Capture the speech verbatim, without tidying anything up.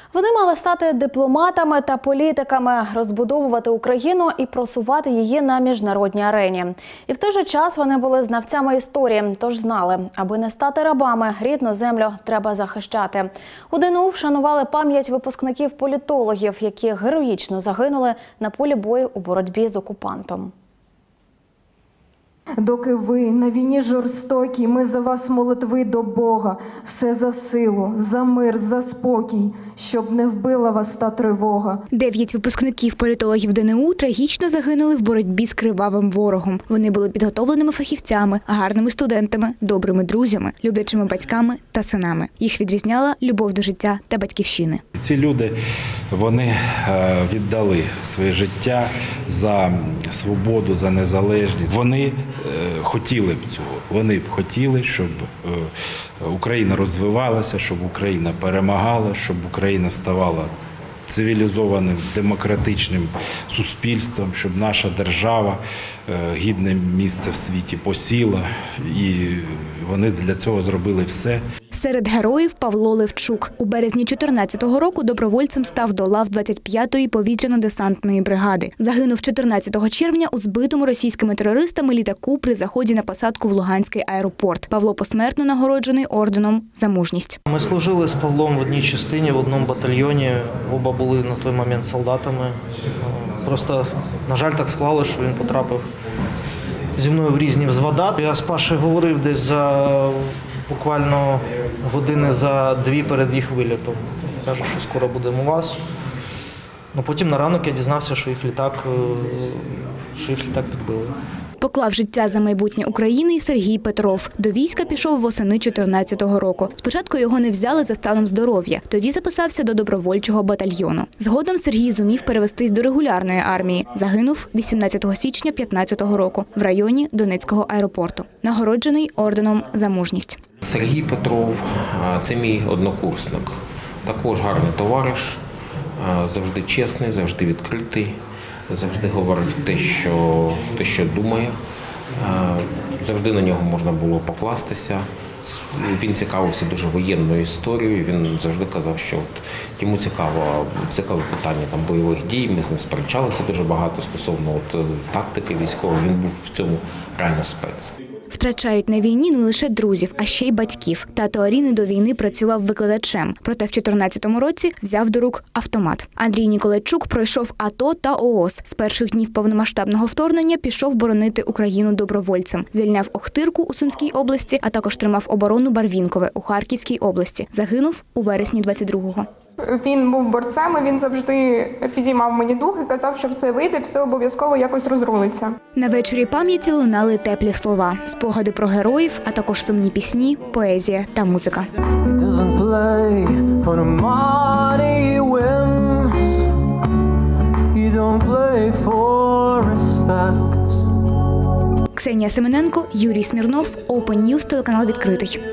Вони мали стати дипломатами та політиками, розбудовувати Україну і просувати її на міжнародній арені. І в той же час вони були знавцями історії, тож знали, аби не стати рабами, рідну землю треба захищати. У ДНУ вшанували пам'ять випускників-політологів, які героїчно загинули на полі бою у боротьбі з окупантом. Доки ви на війні жорстокій, ми за вас молитви до Бога. Все за силу, за мир, за спокій, щоб не вбила вас та тривога. Дев'ять випускників політологів ДНУ трагічно загинули в боротьбі з кривавим ворогом. Вони були підготовленими фахівцями, гарними студентами, добрими друзями, люблячими батьками та синами. Їх відрізняла любов до життя та батьківщини. Ці люди, вони віддали своє життя за свободу, за незалежність. Вони хотіли б цього. Вони б хотіли, щоб Україна розвивалася, щоб Україна перемагала, щоб Україна ставала цивілізованим, демократичним суспільством, щоб наша держава гідне місце в світі посіла. І вони для цього зробили все. Серед героїв Павло Левчук. У березні чотирнадцятого року добровольцем став до лав двадцять п'ятої повітряно-десантної бригади. Загинув чотирнадцятого червня у збитому російськими терористами літаку при заході на посадку в Луганський аеропорт. Павло посмертно нагороджений орденом «За мужність». Ми служили з Павлом в одній частині, в одному батальйоні. Оба були на той момент солдатами. Просто, на жаль, так склалося, що він потрапив зі мною в різні взвода. Я з Пашею говорив десь за буквально години за дві перед їх вилітом. Каже, що скоро будемо у вас. Ну, потім на ранок я дізнався, що їх літак, що їх літак підбили. Поклав життя за майбутнє України і Сергій Петров. До війська пішов восени чотирнадцятого року. Спочатку його не взяли за станом здоров'я. Тоді записався до добровольчого батальйону. Згодом Сергій зумів перевестись до регулярної армії. Загинув вісімнадцятого січня п'ятнадцятого року в районі Донецького аеропорту. Нагороджений орденом «За мужність». Сергій Петров – це мій однокурсник. Також гарний товариш, завжди чесний, завжди відкритий. Завжди говорить те, що, те, що думає. Завжди на нього можна було покластися. Він цікавився дуже воєнною історією. Він завжди казав, що от йому цікаво, цікаве питання там, бойових дій. Ми з ним сперечалися дуже багато стосовно от, тактики військової. Він був в цьому реально спец. Втрачають на війні не лише друзів, а ще й батьків. Тато Аріни до війни працював викладачем, проте в чотирнадцятому році взяв до рук автомат. Андрій Ніколайчук пройшов АТО та ООС. З перших днів повномасштабного вторгнення пішов боронити Україну добровольцем. Звільняв Охтирку у Сумській області, а також тримав оборону Барвінкове у Харківській області. Загинув у вересні двадцять другого. Він був борцем, і він завжди підіймав мені дух і казав, що все вийде, все обов'язково якось розрулиться. На вечорі пам'яті лунали теплі слова, спогади про героїв, а також сумні пісні, поезія та музика. Ксенія Семененко, Юрій Смірнов, Open News, телеканал «Відкритий».